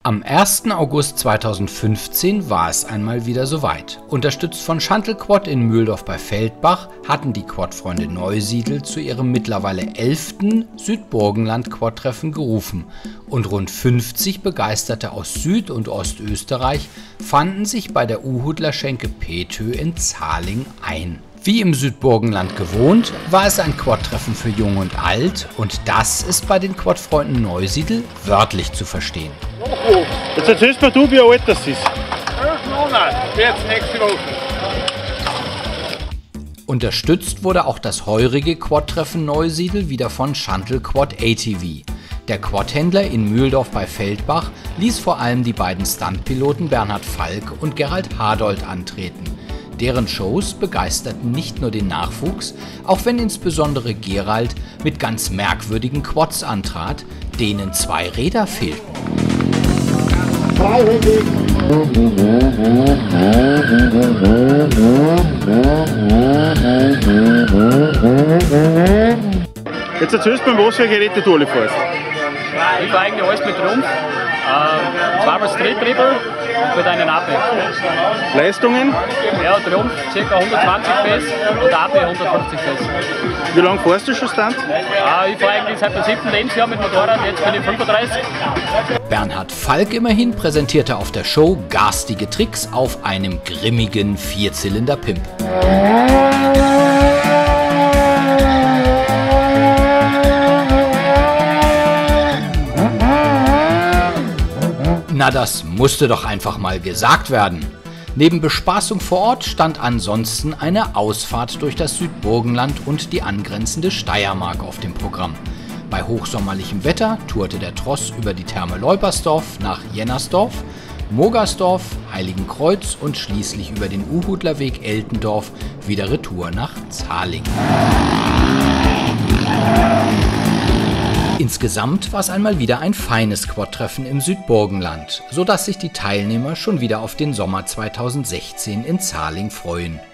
Am 1. August 2015 war es einmal wieder soweit. Unterstützt von Schantel Quad in Mühldorf bei Feldbach hatten die Quad-Freunde Neusiedl zu ihrem mittlerweile 11. Südburgenland-Quad-Treffen gerufen und rund 50 Begeisterte aus Süd- und Ostösterreich fanden sich bei der Uhudler Schenke Petö in Zahling ein. Wie im Südburgenland gewohnt, war es ein Quad-Treffen für Jung und Alt und das ist bei den Quad-Freunden Neusiedl wörtlich zu verstehen. Jetzt erzählst mir du, wie alt das ist. 11 Monate, jetzt nächste Woche. Unterstützt wurde auch das heurige Quad-Treffen Neusiedl wieder von Schantel Quad ATV. Der Quad-Händler in Mühldorf bei Feldbach ließ vor allem die beiden Stuntpiloten Bernhard Falk und Gerald Hadold antreten. Deren Shows begeisterten nicht nur den Nachwuchs, auch wenn insbesondere Gerald mit ganz merkwürdigen Quads antrat, denen 2 Räder fehlten. Jetzt erzählst du mir, was für Geräte du alle fährst. Ich fahre eigentlich alles mit Rumpf, zweimal Streetdribble mit einem AP. Leistungen? Ja, der Rumpf ca. 120 PS und der AP 150 PS. Wie lange fährst du schon Stunt? Ich fahre eigentlich seit dem 7. Lebensjahr mit Motorrad, jetzt bin ich 35. Bernhard Falk immerhin präsentierte auf der Show garstige Tricks auf einem grimmigen Vierzylinder-Pimp. Na, das musste doch einfach mal gesagt werden. Neben Bespaßung vor Ort stand ansonsten eine Ausfahrt durch das Südburgenland und die angrenzende Steiermark auf dem Programm. Bei hochsommerlichem Wetter tourte der Tross über die Therme Leupersdorf nach Jennersdorf, Mogersdorf, Heiligenkreuz und schließlich über den Uhudlerweg Eltendorf wieder retour nach Zahling. Insgesamt war es einmal wieder ein feines Quad-Treffen im Südburgenland, sodass sich die Teilnehmer schon wieder auf den Sommer 2016 in Zahling freuen.